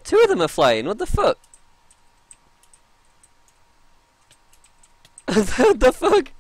Two of them are flying. What the fuck? What the fuck?